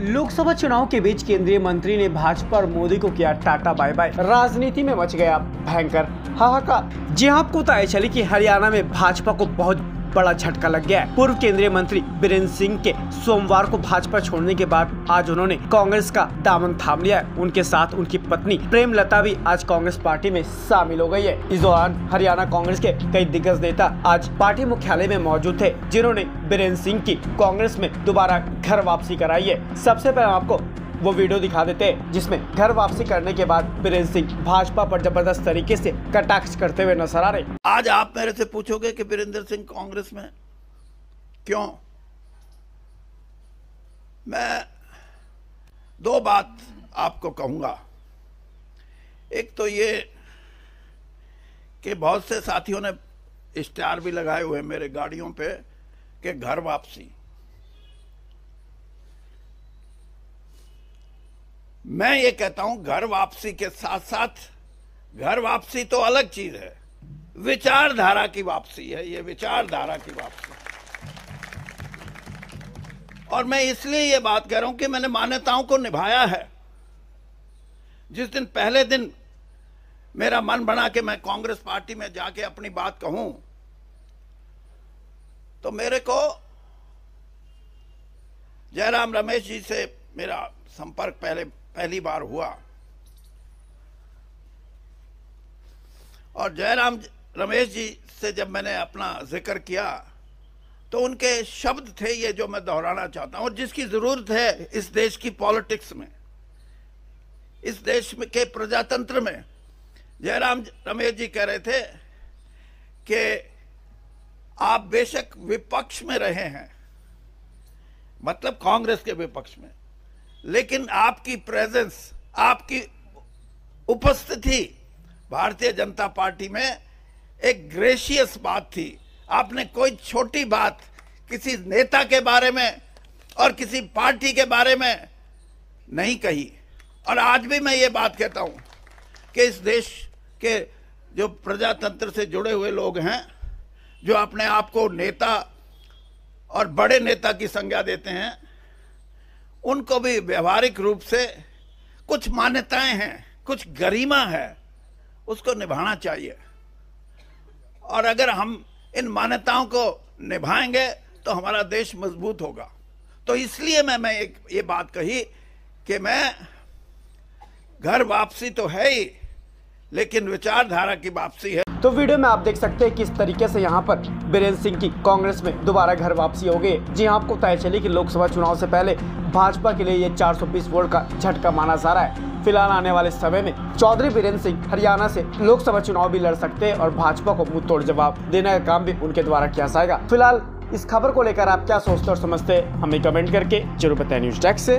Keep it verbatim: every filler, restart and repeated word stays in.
लोकसभा चुनाव के बीच केंद्रीय मंत्री ने भाजपा और मोदी को किया टाटा बाय बाय। राजनीति में मच गया भयंकर हाहाकार। जी आपको बताया चले कि हरियाणा में भाजपा को बहुत बड़ा झटका लग गया है। पूर्व केंद्रीय मंत्री बीरेंद्र सिंह के सोमवार को भाजपा छोड़ने के बाद आज उन्होंने कांग्रेस का दामन थाम लिया है। उनके साथ उनकी पत्नी प्रेमलता भी आज कांग्रेस पार्टी में शामिल हो गई है। इस दौरान हरियाणा कांग्रेस के कई दिग्गज नेता आज पार्टी मुख्यालय में मौजूद थे, जिन्होंने बीरेंद्र सिंह की कांग्रेस में दोबारा घर वापसी कराई है। सबसे पहले आपको वो वीडियो दिखा देते हैं जिसमें घर वापसी करने के बाद बीरेंद्र सिंह भाजपा पर जबरदस्त तरीके से कटाक्ष करते हुए नजर आ रहे। आज आप मेरे से पूछोगे कि बीरेंद्र सिंह कांग्रेस में क्यों? मैं दो बात आपको कहूंगा। एक तो ये कि बहुत से साथियों ने इश्तिहार भी लगाए हुए मेरे गाड़ियों पे कि घर वापसी। मैं ये कहता हूं घर वापसी के साथ साथ घर वापसी तो अलग चीज है, विचारधारा की वापसी है। ये विचारधारा की वापसी, और मैं इसलिए ये बात कह रहा हूं कि मैंने मान्यताओं को निभाया है। जिस दिन पहले दिन मेरा मन बना कि मैं कांग्रेस पार्टी में जाके अपनी बात कहूं, तो मेरे को जयराम रमेश जी से मेरा संपर्क पहले पहली बार हुआ, और जयराम रमेश जी से जब मैंने अपना जिक्र किया तो उनके शब्द थे ये जो मैं दोहराना चाहता हूं, और जिसकी जरूरत है इस देश की पॉलिटिक्स में, इस देश में के प्रजातंत्र में। जयराम रमेश जी कह रहे थे कि आप बेशक विपक्ष में रहे हैं, मतलब कांग्रेस के विपक्ष में, लेकिन आपकी प्रेजेंस, आपकी उपस्थिति भारतीय जनता पार्टी में एक ग्रेशियस बात थी। आपने कोई छोटी बात किसी नेता के बारे में और किसी पार्टी के बारे में नहीं कही। और आज भी मैं ये बात कहता हूं कि इस देश के जो प्रजातंत्र से जुड़े हुए लोग हैं, जो अपने आप को नेता और बड़े नेता की संज्ञा देते हैं, उनको भी व्यवहारिक रूप से कुछ मान्यताएं हैं, कुछ गरिमा है, उसको निभाना चाहिए। और अगर हम इन मान्यताओं को निभाएंगे तो हमारा देश मजबूत होगा। तो इसलिए मैं मैं एक ये बात कही कि मैं घर वापसी तो है ही, लेकिन विचारधारा की वापसी है। तो वीडियो में आप देख सकते हैं किस तरीके से यहाँ पर बीरेंद्र सिंह की कांग्रेस में दोबारा घर वापसी हो गई। जी आपको बताया चले कि लोकसभा चुनाव से पहले भाजपा के लिए ये चार सौ बीस वोट का झटका माना जा रहा है। फिलहाल आने वाले समय में चौधरी बीरेंद्र सिंह हरियाणा से लोकसभा चुनाव भी लड़ सकते हैं, और भाजपा को मुंह तोड़ जवाब देने का काम भी उनके द्वारा किया जाएगा। फिलहाल इस खबर को लेकर आप क्या सोचते और समझते हैं, हमें कमेंट करके जरूर बताएं। न्यूज़ डेस्क से